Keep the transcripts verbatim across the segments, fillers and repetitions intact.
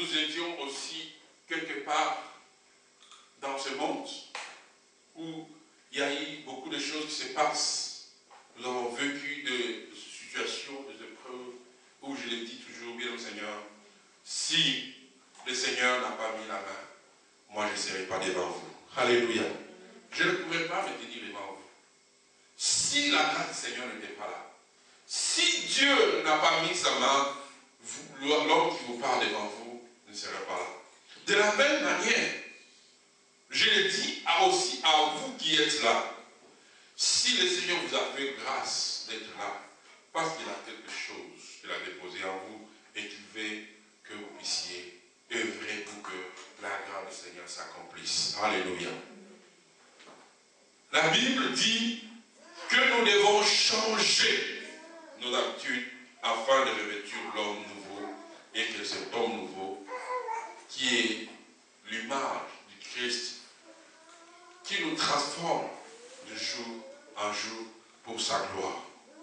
nous étions aussi quelque part dans ce monde où il y a eu beaucoup de choses qui se passent. Nous avons vécu des situations, des épreuves où je l'ai dit toujours bien au Seigneur, si le Seigneur n'a pas mis la main, moi je ne serai pas devant vous. Alléluia. Je ne pourrais pas me tenir devant vous. Si la grâce du Seigneur n'était pas là, si Dieu n'a pas mis sa main, l'homme qui vous parle devant vous ne serait pas là. De la même manière, je le dis aussi à vous qui êtes là, si le Seigneur vous a fait grâce d'être là, parce qu'il a quelque chose qu'il a déposé en vous et qu'il veut que vous puissiez œuvrer pour que la grâce du Seigneur s'accomplisse. Alléluia. La Bible dit que nous devons changer nos habitudes afin de revêtir l'homme nouveau et que cet homme nouveau qui est l'image du Christ qui nous transforme de jour en jour pour sa gloire.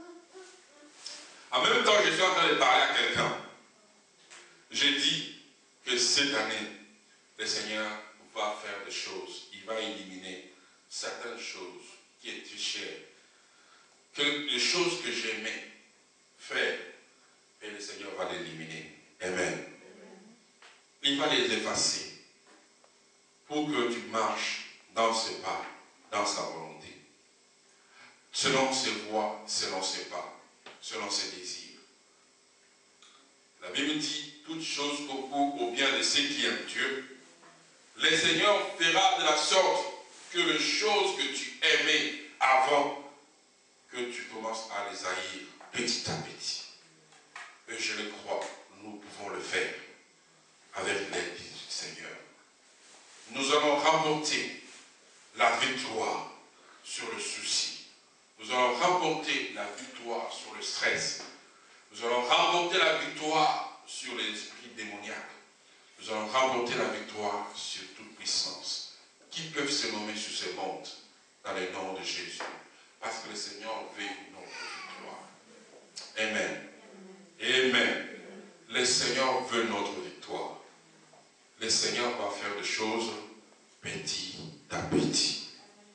En même temps, je suis en train de parler à quelqu'un. J'ai dit que cette année, le Seigneur va faire des choses. Il va éliminer certaines choses qui étaient chères. Que les choses que j'aimais faire, et le Seigneur va les éliminer. Amen. Il va les effacer pour que tu marches dans ses pas, dans sa volonté. Selon ses voies, selon ses pas, selon ses désirs. La Bible dit, toutes choses concourent au bien de ceux qui aiment Dieu. Le Seigneur fera de la sorte que les choses que tu aimais avant, que tu commences à les haïr petit à petit. Et je le crois, nous pouvons le faire avec l'aide du Seigneur. Nous allons remporter la victoire sur le souci. Nous allons remporter la victoire sur le stress. Nous allons remporter la victoire sur les esprits démoniaques. Nous allons remporter la victoire sur toute puissance qui peuvent se nommer sur ce monde dans le nom de Jésus. Parce que le Seigneur veut notre victoire. Amen. Amen. Le Seigneur veut notre victoire. Le Seigneur va faire des choses petit à petit.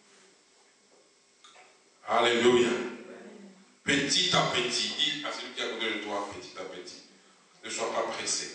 Alléluia. Petit à petit. Dis à celui qui est à côté de toi, petit à petit. Ne sois pas pressé.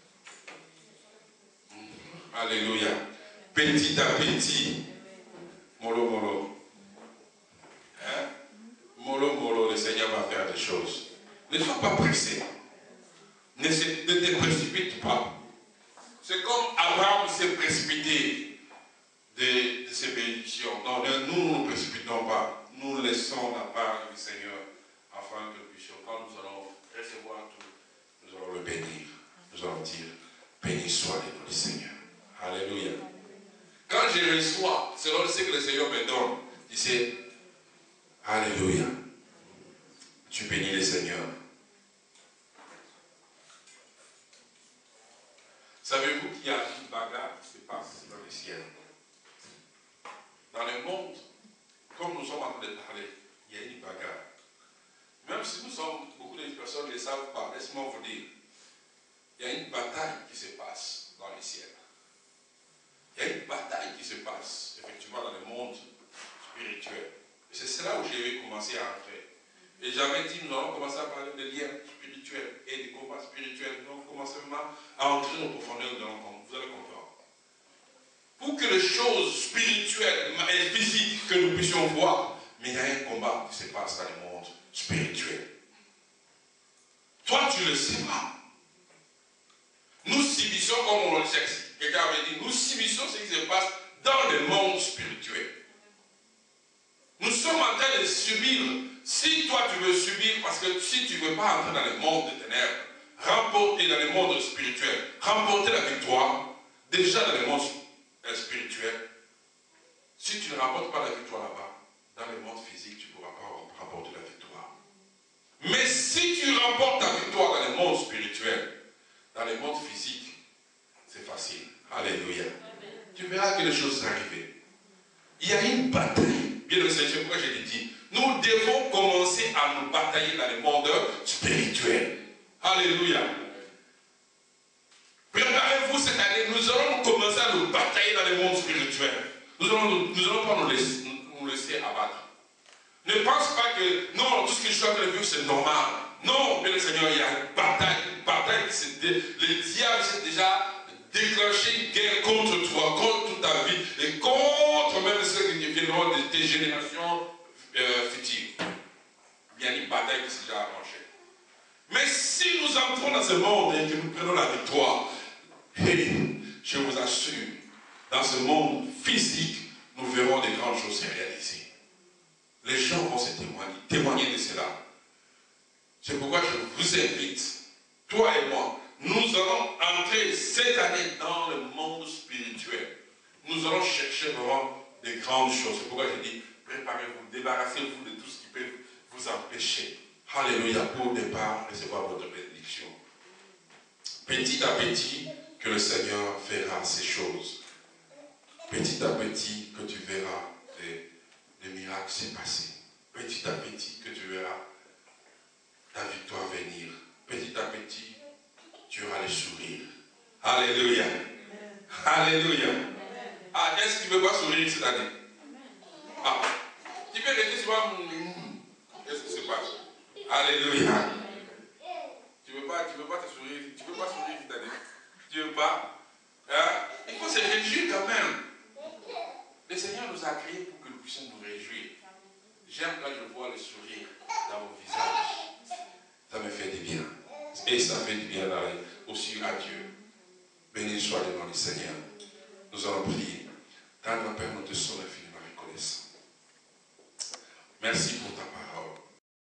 Alléluia. Petit à petit. Molo, molo. Hein? Molo, molo, le Seigneur va faire des choses. Ne sois pas pressé. Ne, se, ne te précipite pas. C'est comme Abraham s'est précipité de, de ses bénédictions. Donc, nous ne nous précipitons pas. Nous laissons la part du Seigneur afin que nous puissions, quand nous allons recevoir tout, nous allons le bénir. Nous allons dire, béni soit le nom du Seigneur. Alléluia. Quand je reçois, selon ce que le Seigneur me donne, je sais, alléluia. Tu bénis le Seigneur. Savez-vous qu'il y a une bagarre qui se passe dans le ciel? Dans le monde, comme nous sommes en train de parler, il y a une bagarre. Même si nous sommes, beaucoup de personnes ne le savent pas, laisse-moi vous dire, il y a une bataille qui se passe dans le ciel. Il y a une bataille qui se passe, effectivement, dans le monde spirituel. Et c'est là où j'ai commencé à entrer. Et j'avais dit, nous allons commencer à parler de liens spirituels et de combats spirituels. Nous allons commencer à entrer en profondeur, vous allez comprendre. Pour que les choses spirituelles et physiques que nous puissions voir, mais il y a un combat qui se passe dans le monde spirituel. Toi, tu ne le sais pas. Nous subissons, comme on le sait, quelqu'un avait dit, nous subissons ce qui se passe dans le monde spirituel. Nous sommes en train de subir. Si toi tu veux subir, parce que si tu ne veux pas entrer dans le monde des ténèbres, remporter dans le monde spirituel, remporter la victoire, déjà dans le monde spirituel, si tu ne remportes pas la victoire là-bas, dans le monde physique, tu ne pourras pas remporter la victoire. Mais si tu remportes la victoire dans le monde spirituel, dans le monde physique, c'est facile. Alléluia. Amen. Tu verras que les choses sont arrivées. Il y a une bataille. Bien le Seigneur, pourquoi je l'ai dit? Nous devons commencer à nous batailler dans le monde spirituel. Alléluia. Préparez-vous nous allons, nous allons pas nous laisser, nous, nous laisser abattre. Ne pense pas que, non, tout ce que je suis en train de vivre, c'est normal. Non, bien le Seigneur, il y a une bataille, une bataille, le diable s'est déjà déclenché une guerre contre toi, contre ta vie, et contre même ceux qui viendront de tes générations euh, futures. Il y a une bataille qui s'est déjà arrangée. Mais si nous entrons dans ce monde et que nous prenons la victoire, hey, je vous assure, dans ce monde physique, nous verrons des grandes choses se réaliser. Les gens vont se témoigner, témoigner de cela. C'est pourquoi je vous invite, toi et moi, nous allons entrer cette année dans le monde spirituel. Nous allons chercher vraiment des grandes choses. C'est pourquoi je dis, préparez-vous, débarrassez-vous de tout ce qui peut vous empêcher. Alléluia, pour au départ, recevoir votre bénédiction. Petit à petit, que le Seigneur fera ces choses. Petit à petit, que tu verras des, des miracles se passer. Petit à petit, que tu verras ta victoire venir. Petit à petit, tu auras le sourire. Alléluia. Alléluia. Ah, est-ce que tu ne veux pas sourire cette année? Ah, tu peux rester souvent. Qu'est-ce qui se passe? Alléluia. Tu ne veux pas, tu veux pas te sourire, tu ne veux pas sourire cette année. Tu ne veux pas? Hein? Il faut se réjouir quand même. Le Seigneur nous a créés pour que nous puissions nous réjouir. J'aime quand je vois le sourire dans vos visages. Ça me fait du bien. Et ça fait du bien d'aller aussi à Dieu. Béni soit le nom du Seigneur. Nous allons prier. Tendre Père, nous te sommes infiniment reconnaissants. Merci pour